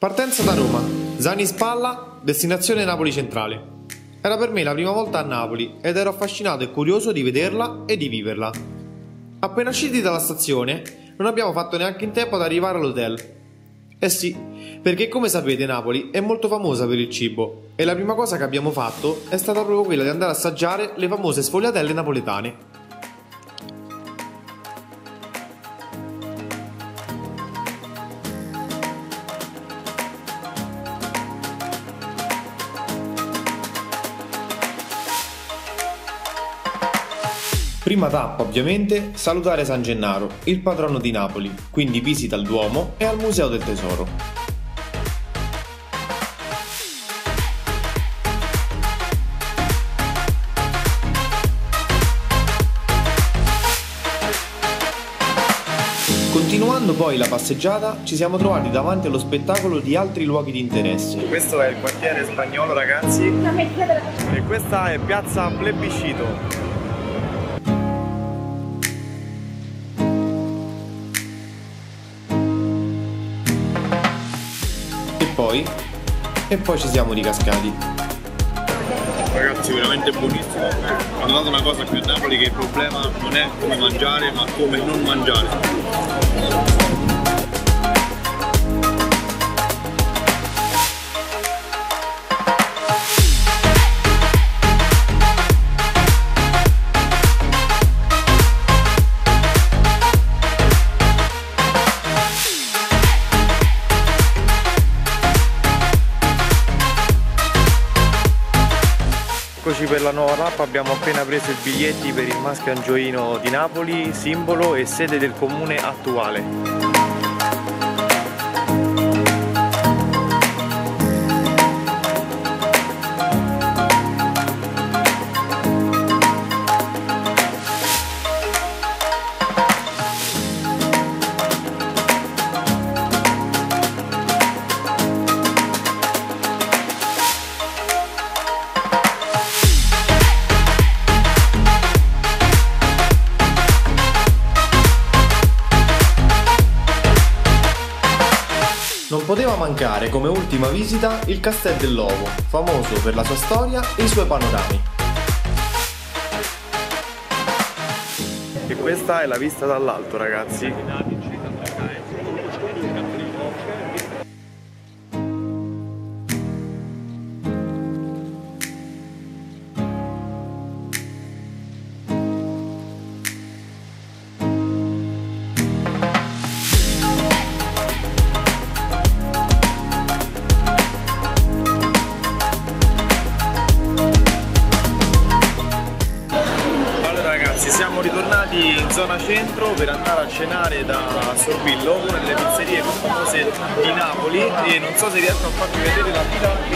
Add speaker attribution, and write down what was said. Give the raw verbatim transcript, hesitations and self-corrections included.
Speaker 1: Partenza da Roma, Zani Spalla, destinazione Napoli Centrale. Era per me la prima volta a Napoli ed ero affascinato e curioso di vederla e di viverla. Appena usciti dalla stazione non abbiamo fatto neanche in tempo ad arrivare all'hotel. Eh sì, perché come sapete Napoli è molto famosa per il cibo e la prima cosa che abbiamo fatto è stata proprio quella di andare a assaggiare le famose sfogliatelle napoletane. Prima tappa, ovviamente, salutare San Gennaro, il patrono di Napoli, quindi visita al Duomo e al Museo del Tesoro. Continuando poi la passeggiata, ci siamo trovati davanti allo spettacolo di altri luoghi di interesse. Questo è il quartiere spagnolo, ragazzi, e questa è piazza Plebiscito. E poi, e poi ci siamo ricascati.
Speaker 2: Ragazzi, veramente buonissimo. Ho notato una cosa qui a Napoli, che il problema non è come mangiare, ma come non mangiare.
Speaker 1: Eccoci per la nuova tappa, abbiamo appena preso i biglietti per il Maschio Angioino di Napoli, simbolo e sede del comune attuale. Non poteva mancare come ultima visita il Castel dell'Ovo, famoso per la sua storia e i suoi panorami. E questa è la vista dall'alto, ragazzi. Siamo ritornati in zona centro per andare a cenare da Sorbillo, una delle pizzerie più famose di Napoli, e non so se riesco a farvi vedere la fila